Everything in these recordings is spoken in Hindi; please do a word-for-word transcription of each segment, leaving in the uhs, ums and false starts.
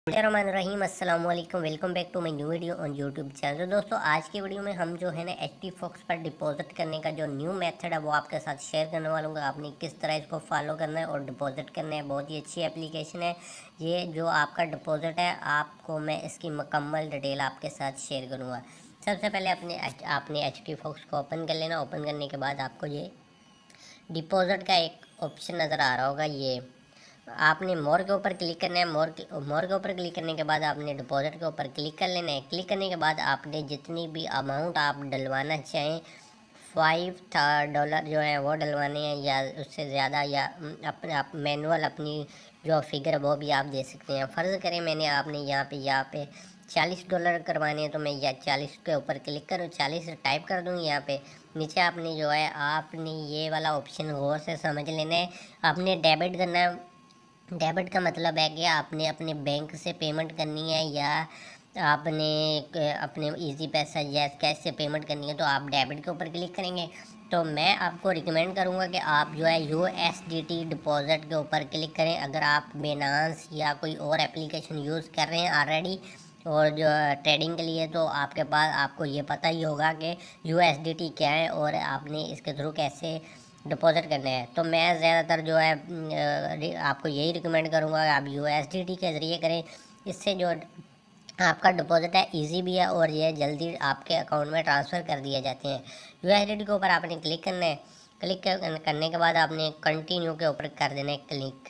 रहीम अस्सलाम वालेकुम, welcome back to my new video on YouTube channel. तो दोस्तों आज की वीडियो में हम जो है ना एच टी फॉक्स पर डिपॉजिट करने का जो न्यू मेथड है वो आपके साथ शेयर करने वाला हूँ। आपने किस तरह इसको फॉलो करना है और डिपॉजिट करना है। बहुत ही अच्छी एप्लीकेशन है ये। जो आपका डिपॉजिट है आपको मैं इसकी मुकम्मल डिटेल आपके साथ शेयर करूँगा। सबसे पहले अपने आपने एच टी फॉक्स को ओपन कर लेना। ओपन करने के बाद आपको ये डिपॉजिट का एक ऑप्शन नज़र आ रहा होगा। ये आपने मोर के ऊपर क्लिक करना है। मोर के मोर के ऊपर क्लिक करने के बाद आपने डिपॉजिट के ऊपर क्लिक कर लेना है। क्लिक करने के बाद आपने जितनी भी अमाउंट आप डलवाना चाहें फाइव डॉलर जो है वो डलवाने हैं या उससे ज़्यादा, या अपने आप मैनुअल अपनी जो फिगर वो भी आप दे सकते हैं। फ़र्ज़ करें मैंने आपने यहाँ पे यहाँ पे चालीस डॉलर करवाने हैं तो मैं या चालीस के ऊपर क्लिक करूँ, चालीस टाइप कर दूँ। यहाँ पे नीचे आपने जो है आपने ये वाला ऑप्शन गौर से समझ लेना है। आपने डेबिट करना है। डेबिट का मतलब है कि आपने अपने बैंक से पेमेंट करनी है या आपने अपने इजी पैसा या कैश से पेमेंट करनी है तो आप डेबिट के ऊपर क्लिक करेंगे। तो मैं आपको रिकमेंड करूंगा कि आप जो है U S D T deposit के ऊपर क्लिक करें। अगर आप बेनांस या कोई और एप्लीकेशन यूज़ कर रहे हैं ऑलरेडी और जो ट्रेडिंग के लिए, तो आपके पास आपको ये पता ही होगा कि यू एस डी टी क्या है और आपने इसके थ्रू कैसे डिपॉजिट करना है। तो मैं ज़्यादातर जो है आपको यही रिकमेंड करूँगा आप यू एस डी टी के ज़रिए करें। इससे जो आपका डिपॉजिट है इजी भी है और ये जल्दी आपके अकाउंट में ट्रांसफ़र कर दिए जाते हैं। यू एस डी टी के ऊपर आपने क्लिक करना है। क्लिक करने के बाद आपने कंटिन्यू के ऊपर कर देना है क्लिक।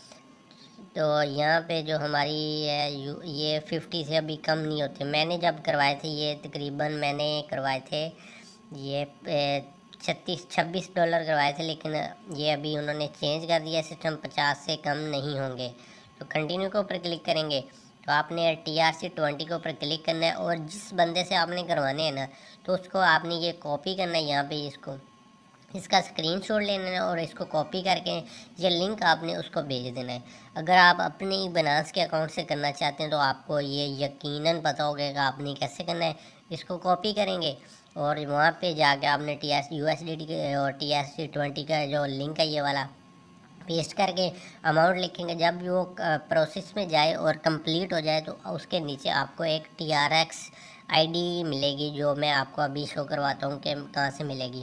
तो यहाँ पे जो हमारी ये फिफ्टी से अभी कम नहीं होते। मैंने जब करवाए थे ये तकरीबन मैंने करवाए थे ये छत्तीस छब्बीस डॉलर करवाए थे, लेकिन ये अभी उन्होंने चेंज कर दिया सिस्टम, पचास से कम नहीं होंगे। तो कंटिन्यू के ऊपर क्लिक करेंगे तो आपने टी आर सी ट्वेंटी के ऊपर क्लिक करना है और जिस बंदे से आपने करवाने हैं ना तो उसको आपने ये कॉपी करना है। यहाँ पे इसको इसका स्क्रीनशॉट लेना है और इसको कॉपी करके ये लिंक आपने उसको भेज देना है। अगर आप अपने बनास के अकाउंट से करना चाहते हैं तो आपको ये यकीनन पता होगा कि आपने कैसे करना है। इसको कॉपी करेंगे और वहाँ पे जाके आपने T S U S D T के और टी एस सी ट्वेंटी का जो लिंक है ये वाला पेस्ट करके अमाउंट लिखेंगे। जब वो प्रोसेस में जाए और कंप्लीट हो जाए तो उसके नीचे आपको एक T R X I D मिलेगी, जो मैं आपको अभी शो करवाता हूँ कि कहाँ से मिलेगी।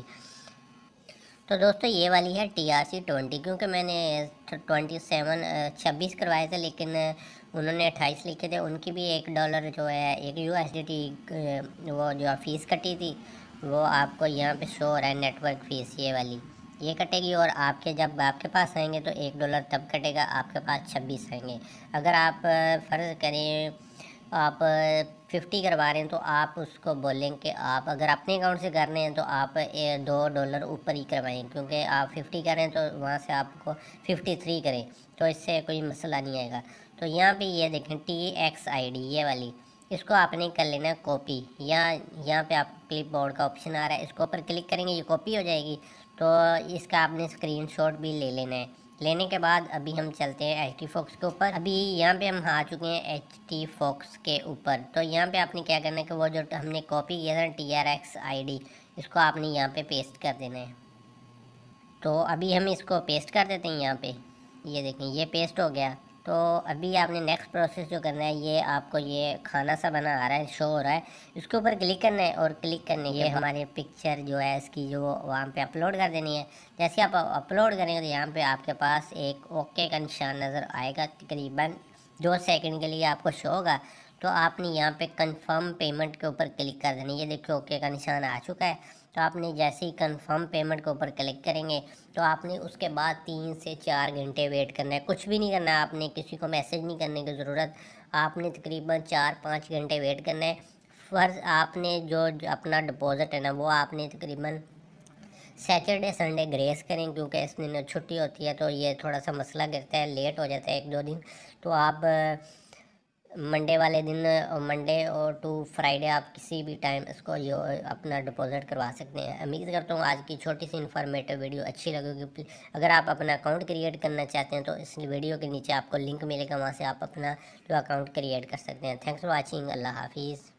तो दोस्तों ये वाली है टी आर सी ट्वेंटी, क्योंकि मैंने ट्वेंटी सेवन छब्बीस करवाए थे लेकिन उन्होंने अट्ठाईस लिखे थे। उनकी भी एक डॉलर जो है एक यू एस डी टी वो जो फ़ीस कटी थी वो आपको यहाँ पे शो हो रहा है। नेटवर्क फ़ीस ये वाली ये कटेगी और आपके जब आपके पास आएंगे तो एक डॉलर तब कटेगा, आपके पास छब्बीस आएंगे। अगर आप फ़र्ज़ करें आप फिफ्टी करवा रहे हैं तो आप उसको बोलें कि आप अगर अपने अकाउंट से कर रहे हैं तो आप दो डॉलर ऊपर ही करवाएं, क्योंकि आप फिफ्टी कर रहे हैं तो वहाँ से आपको फिफ्टी थ्री करें तो इससे कोई मसला नहीं आएगा। तो यहाँ पे ये देखें टी एक्स आई डी ये वाली, इसको आपने कर लेना है कॉपी। यहाँ यहाँ पे आप क्लिप बोर्ड का ऑप्शन आ रहा है, इसके ऊपर क्लिक करेंगे ये कॉपी हो जाएगी। तो इसका आपने स्क्रीनशॉट भी ले लेना है। लेने के बाद अभी हम चलते हैं एच टी फॉक्स के ऊपर। अभी यहाँ पे हम आ चुके हैं एच टी फॉक्स के ऊपर। तो यहाँ पे आपने क्या करना है कि वो जो हमने कॉपी किया था T R X I D इसको आपने यहाँ पे पेस्ट कर देना है। तो अभी हम इसको पेस्ट कर देते हैं यहाँ पे। ये देखें ये पेस्ट हो गया। तो अभी आपने नेक्स्ट प्रोसेस जो करना है, ये आपको ये खाना सा बना आ रहा है, शो हो रहा है, इसके ऊपर क्लिक करना है और क्लिक करने के हमारे पिक्चर जो है इसकी जो वहाँ पे अपलोड कर देनी है। जैसे आप अपलोड करेंगे तो यहाँ पे आपके पास एक ओके का निशान नज़र आएगा, तकरीबन दो सेकंड के लिए आपको शो होगा। तो आपने यहाँ पे कंफर्म पेमेंट के ऊपर क्लिक कर देना। ये देखिए ओके का निशान आ चुका है। तो आपने जैसे ही कंफर्म पेमेंट के ऊपर क्लिक करेंगे तो आपने उसके बाद तीन से चार घंटे वेट करना है। कुछ भी नहीं करना है, आपने किसी को मैसेज नहीं करने की ज़रूरत। आपने तकरीबन चार पाँच घंटे वेट करना है। फ़र्ज़ आपने जो अपना डिपॉज़िट है ना वो आपने तकरीबन सैटरडे संडे ग्रेस करें, क्योंकि इस दिन छुट्टी होती है तो ये थोड़ा सा मसला गिरता है, लेट हो जाता है एक दो दिन। तो आप मंडे वाले दिन, मंडे और टू फ्राइडे आप किसी भी टाइम इसको जो अपना डिपॉजिट करवा सकते हैं। उम्मीद करता हूँ आज की छोटी सी इन्फॉर्मेटिव वीडियो अच्छी लगेगी। अगर आप अपना अकाउंट क्रिएट करना चाहते हैं तो इस वीडियो के नीचे आपको लिंक मिलेगा, वहाँ से आप अपना जो अकाउंट क्रिएट कर सकते हैं। Thanks for watching. अल्लाह हाफिज़।